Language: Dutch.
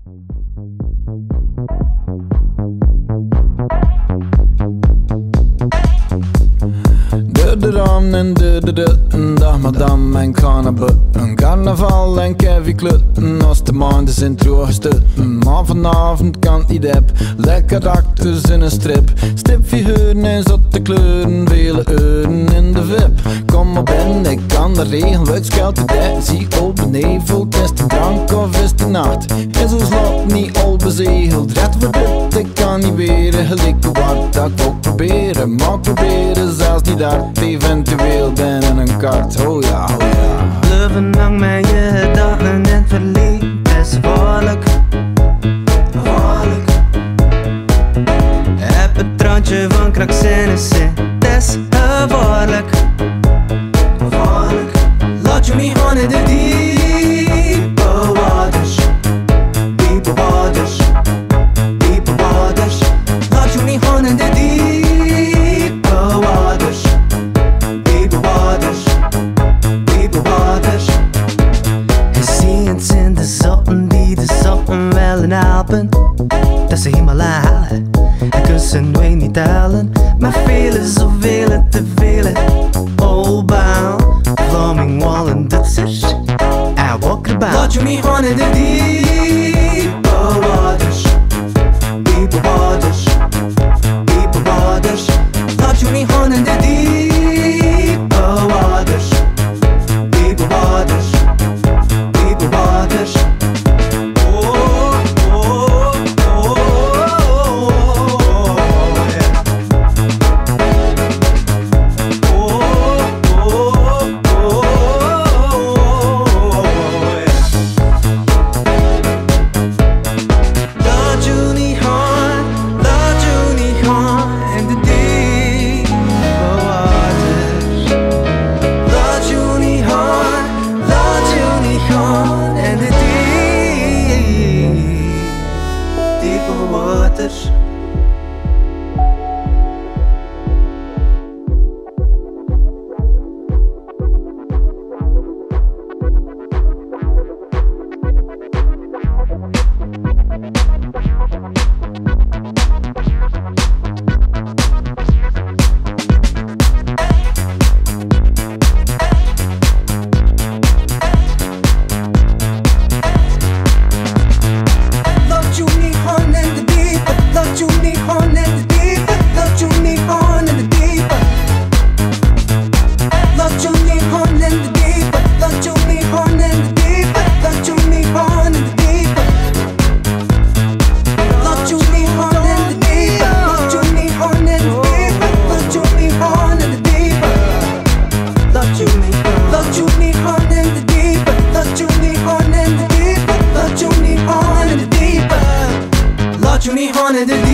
Duddedan en duddedutten, dag madame en kannabutten. Carnaval en keviklutten, als de maanden zijn drooggestutten. Maar vanavond kan niet heb, lekker acteurs in een strip. Stipfiguren en zotte kleuren, vele uren in de VIP. Kom maar binnen, ik kan de regel, ik scheld de dek. Zie al beneveld, is de drank of is de nacht? Is ons lot niet al bezegeld? Red voor dit, ik kan niet weren. Gelijk wat dat ik ook proberen, maar proberen zelfs niet hard. Eventueel ben in een kart, oh ja, oh ja. Bluffen lang met je gedachten in het verleden, het is gevaarlijk, gevaarlijk. Heb het randje van krankzinnig zijn, het is gevaarlijk, gevaarlijk. Laat je niet gaan in de diepe waters, diepe waters, diepe waters. Laat je niet gaan in de diepe waters, diepe waters, diepe waters. En zie het zijn de zotten die de zotten willen helpen, dat ze helemaal halen. En kunnen ze nooit niet tellen, maar vele, zoveel en te vele. Opbouw, vlaming, wallen, Duitsers en wakkerbouw. Laat je niet gaan in de diepe waters, diepe waters, diepe waters. Laat je niet gaan in de diepe waters, diepe waters, diepe waters. Waters. Laat je niet gaan in de